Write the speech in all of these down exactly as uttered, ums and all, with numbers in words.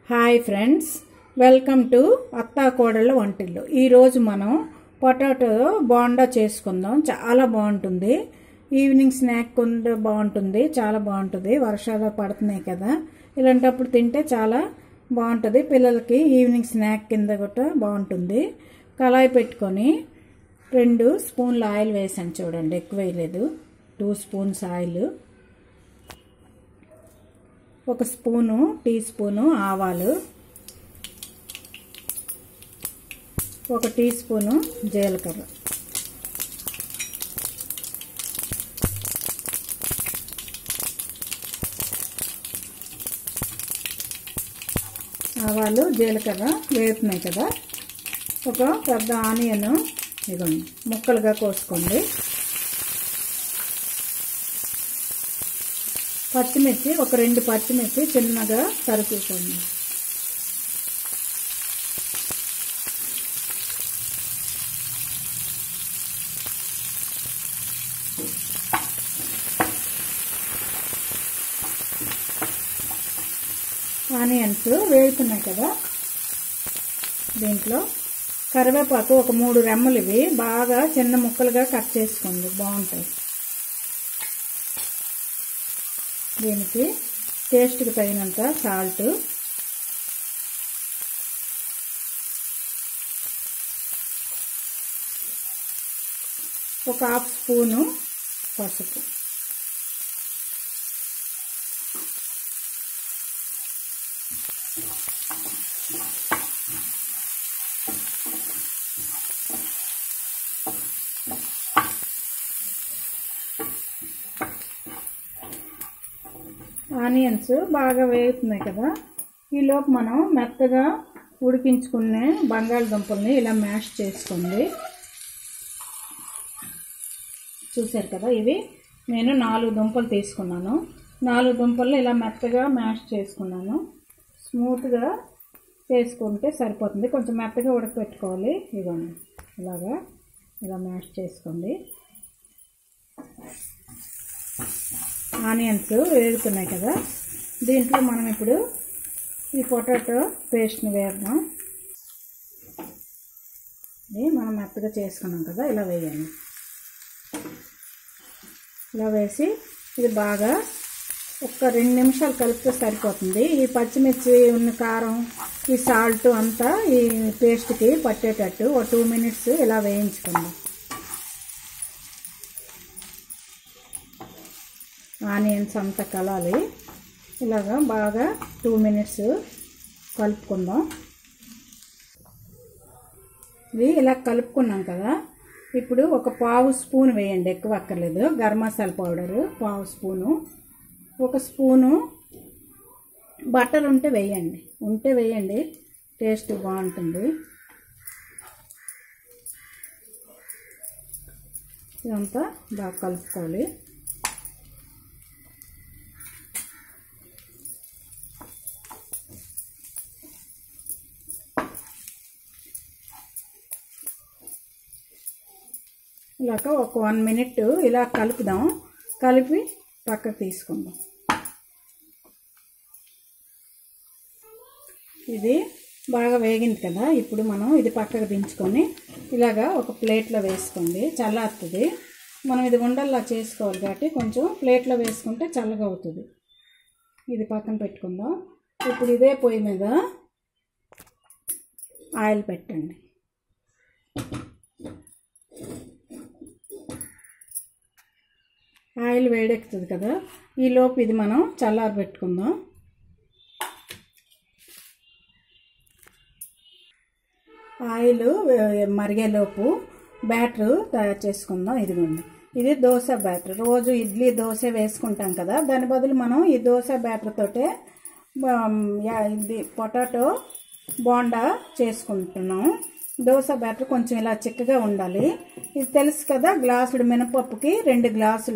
Hi friends, welcome to అత్తా కోడళ్ళ వంటిల్లు. ఈరోజు మనం పొటాటో బోండా చేసుకుందాం. చాలా బాగుంటుంది. ఈవినింగ్ స్నాక్ కొంత బాగుంటుంది, చాలా బాగుంటుంది. వర్షాలు పడుతున్నాయి కదా, ఇలాంటప్పుడు తింటే చాలా బాగుంటుంది. పిల్లలకి ఈవినింగ్ స్నాక్ కింద కూడా బాగుంటుంది. కళాయి పెట్టుకొని రెండు స్పూన్ల ఆయిల్ వేసాను, చూడండి ఎక్కువ వేయలేదు. టూ స్పూన్స్ ఆయిల్, ఒక స్పూను టీ స్పూను ఆవాలు, ఒక టీ స్పూను జీలకర్ర, ఆవాలు జీలకర్ర వేపుతున్నాయి కదా, ఒక పెద్ద ఆనియన్ ఇదిగోండి ముక్కలుగా కోసుకోండి. పచ్చిమిర్చి ఒక రెండు పచ్చిమిర్చి చిన్నగా తరుపుకోండి. ఆనియన్స్ వేగుతున్నాయి కదా, దీంట్లో కరివేపాకు ఒక మూడు రెమ్మలు ఇవి బాగా చిన్న ముక్కలుగా కట్ చేసుకోండి, బాగుంటాయి. దీనికి టేస్ట్కి తగినంత సాల్ట్, ఒక హాఫ్ స్పూను పసుపు, ఆనియన్స్ బాగా వేగుతున్నాయి కదా, ఈలోపు మనం మెత్తగా ఉడికించుకునే బంగాళదుంపల్ని ఇలా మ్యాష్ చేసుకోండి. చూసారు కదా, ఇవి నేను నాలుగు దుంపలు తీసుకున్నాను. నాలుగు దుంపలు ఇలా మెత్తగా మ్యాష్ చేసుకున్నాను. స్మూత్గా చేసుకుంటే సరిపోతుంది. కొంచెం మెత్తగా ఉడకపెట్టుకోవాలి. ఇదిగోండి ఇలాగా ఇలా మ్యాష్ చేసుకోండి. ఆనియన్స్ వేగుతున్నాయి కదా, దీంట్లో మనం ఇప్పుడు ఈ పొటాటో పేస్ట్ని వేద్దాం. ఇది మనం మెత్తగా చేసుకున్నాం కదా, ఇలా వేయాలి. ఇలా వేసి ఇది బాగా ఒక రెండు నిమిషాలు కలిపితే సరిపోతుంది. ఈ పచ్చిమిర్చి ఉన్న కారం, ఈ సాల్ట్ అంతా ఈ పేస్ట్కి పట్టేటట్టు ఒక టూ మినిట్స్ ఇలా వేయించుకుందాం. ఆనియన్స్ అంతా కలాలి. ఇలాగా బాగా టూ మినిట్స్ కలుపుకుందాం. ఇది ఇలా కలుపుకున్నాం కదా, ఇప్పుడు ఒక పావు స్పూన్ వేయండి, ఎక్కువ అక్కర్లేదు. గరం మసాలా పౌడరు పావు స్పూను, ఒక స్పూను బటర్ ఉంటే వేయండి, ఉంటే వేయండి, టేస్ట్ బాగుంటుంది. ఇదంతా బాగా కలుపుకోవాలి. ఇలాగ ఒక వన్ మినిట్ ఇలా కలుపుదాం. కలిపి పక్కకు తీసుకుందాం. ఇది బాగా వేగింది కదా, ఇప్పుడు మనం ఇది పక్కకు దించుకొని ఇలాగా ఒక ప్లేట్లో వేసుకోండి. చల్లారుతుంది. మనం ఇది ఉండల్లా చేసుకోవాలి కాబట్టి కొంచెం ప్లేట్లో వేసుకుంటే చల్లగా అవుతుంది. ఇది పక్కన పెట్టుకుందాం. ఇప్పుడు ఇదే పొయ్యి మీద ఆయిల్ పెట్టండి. ఆయిల్ వేడెక్కుతుంది కదా, ఈలోపు ఇది మనం చల్లారి పెట్టుకుందాం. ఆయిల్ మరిగేలోపు బ్యాటర్ తయారు చేసుకుందాం. ఇదిగోండి, ఇది దోశ బ్యాటర్. రోజు ఇడ్లీ దోశ వేసుకుంటాం కదా, దాని బదులు మనం ఈ దోశ బ్యాటర్ తోటే ఇది పొటాటో బోండా చేసుకుంటున్నాం. దోశ బ్యాటర్ కొంచెం ఇలా చిక్కగా ఉండాలి. ఇది తెలుసు కదా, గ్లాసుడు మినపప్పుకి రెండు గ్లాసుల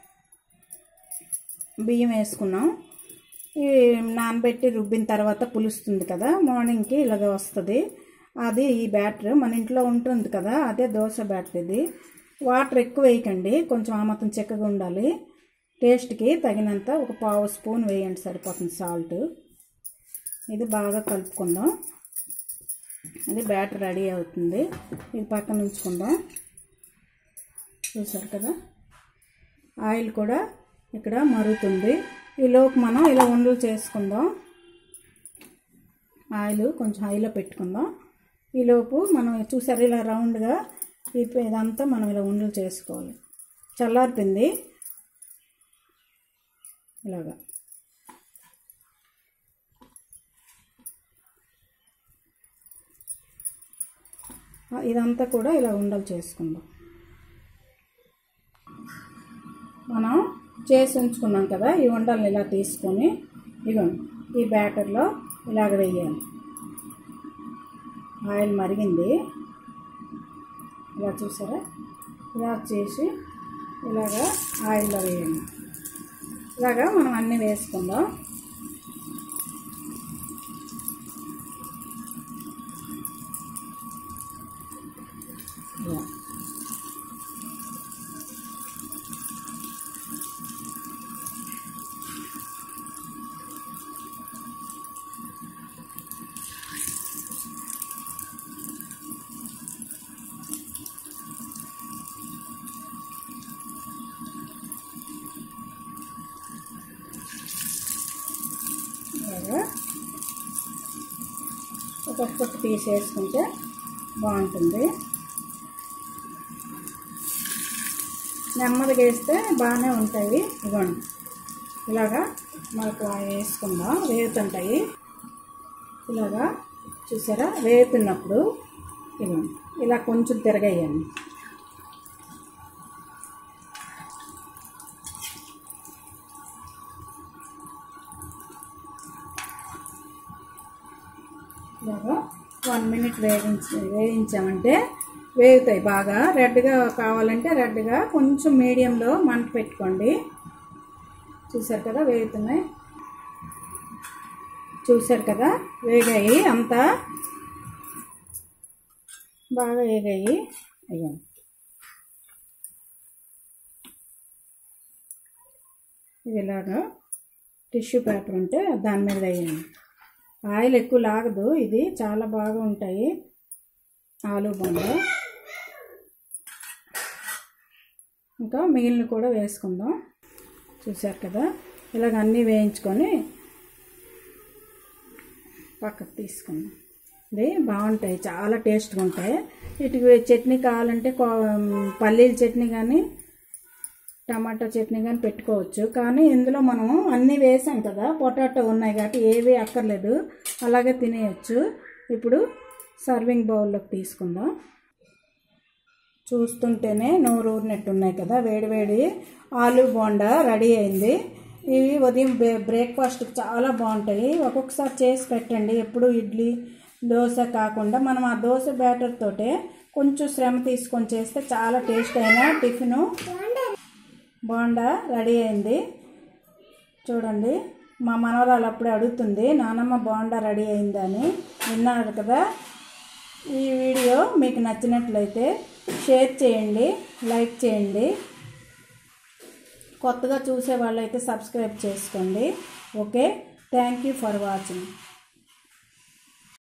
బియ్యం వేసుకున్నాం. ఈ నానబెట్టి రుబ్బిన తర్వాత పులుస్తుంది కదా, మార్నింగ్కి ఇలాగ వస్తుంది. అది ఈ బ్యాటర్ మన ఇంట్లో ఉంటుంది కదా, అదే దోశ బ్యాటర్. ఇది వాటర్ ఎక్కువ వేయకండి, కొంచెం ఆ మొత్తం చిక్కగా ఉండాలి. టేస్ట్కి తగినంత ఒక పావు స్పూన్ వేయండి, సరిపోతుంది సాల్ట్. ఇది బాగా కలుపుకుందాం. ఇది బ్యాటర్ రెడీ అవుతుంది. ఇది పక్కన ఉంచుకుందాం. చూసారు కదా, ఆయిల్ కూడా ఇక్కడ మరుగుతుంది. ఈలోపు మనం ఇలా ఉండలు చేసుకుందాం. ఆయిల్ కొంచెం హైలో పెట్టుకుందాం. ఈలోపు మనం చూసారు ఇలా రౌండ్గా ఇదంతా మనం ఇలా ఉండలు చేసుకోవాలి. చల్లారిపోయింది ఇలాగా. ఇదంతా కూడా ఇలా ఉండలు చేసుకుందాం. మనం చేసి ఉంచుకున్నాం కదా, ఈ ఉండల్ని ఇలా తీసుకొని ఇదిగోండి ఈ బ్యాటర్లో ఇలాగ వేయాలి. ఆయిల్ మరిగింది, ఇలా చూసారా, ఇలా చేసి ఇలాగా ఆయిల్లో వేయండి. ఇలాగా మనం అన్నీ వేసుకుందాం. ఇలా ఒక్కొక్కటి తీసేసుకుంటే బాగుంటుంది. నెమ్మదిగా వేస్తే బాగానే ఉంటాయి. ఇవ్వండి ఇలాగా మనకు వేసుకుందాం, వేగుతుంటాయి. ఇలాగా చూసారా, వేగుతున్నప్పుడు ఇవ్వండి ఇలా కొంచెం తిరగేయండి. ఇలాగా వన్ మినిట్ వేగించి వేయించామంటే వేగుతాయి బాగా. రెడ్గా కావాలంటే రెడ్గా కొంచెం మీడియంలో మంట పెట్టుకోండి. చూసారు కదా వేగుతున్నాయి, చూసారు కదా వేగాయి, అంతా బాగా వేగాయి. అయ్యో ఇది ఇలాగా టిష్యూ పేపర్ ఉంటే దాని మీద వేయండి. ఆయిల్ ఎక్కువ లాగదు, ఇది చాలా బాగా ఉంటాయి ఆలు బోండా. ఇంకా మిగిలిన కూడా వేసుకుందాం. చూసారు కదా, ఇలాగ అన్నీ వేయించుకొని పక్కకు తీసుకుందాం. ఇది బాగుంటాయి, చాలా టేస్ట్గా ఉంటాయి. వీటికి చట్నీ కావాలంటే పల్లీల చట్నీ కానీ టమాటా చట్నీ కానీ పెట్టుకోవచ్చు. కానీ ఇందులో మనం అన్నీ వేసాం కదా, పొటాటో ఉన్నాయి కాబట్టి ఏవి అక్కర్లేదు, అలాగే తినేయచ్చు. ఇప్పుడు సర్వింగ్ బౌల్లోకి తీసుకుందాం. చూస్తుంటేనే నోరు ఊరినట్టు ఉన్నాయి కదా, వేడివేడి ఆలు బోండా రెడీ అయింది. ఇవి ఉదయం బ్రేక్ఫాస్ట్కి చాలా బాగుంటాయి. ఒక్కొక్కసారి చేసి పెట్టండి. ఎప్పుడు ఇడ్లీ దోశ కాకుండా మనం ఆ దోశ బ్యాటర్ తోటే కొంచెం శ్రమ తీసుకొని చేస్తే చాలా టేస్ట్ అయిన టిఫిను బోండా రెడీ అయింది. చూడండి, మా మనవరాలు అప్పుడే అడుగుతుంది, నానమ్మ బోండా రెడీ అయిందని. విన్నారు కదా. ఈ వీడియో మీకు నచ్చినట్లయితే షేర్ చేయండి, లైక్ చేయండి. కొత్తగా చూసే వాళ్ళైతే సబ్స్క్రైబ్ చేసుకోండి. Okay, thank you for watching.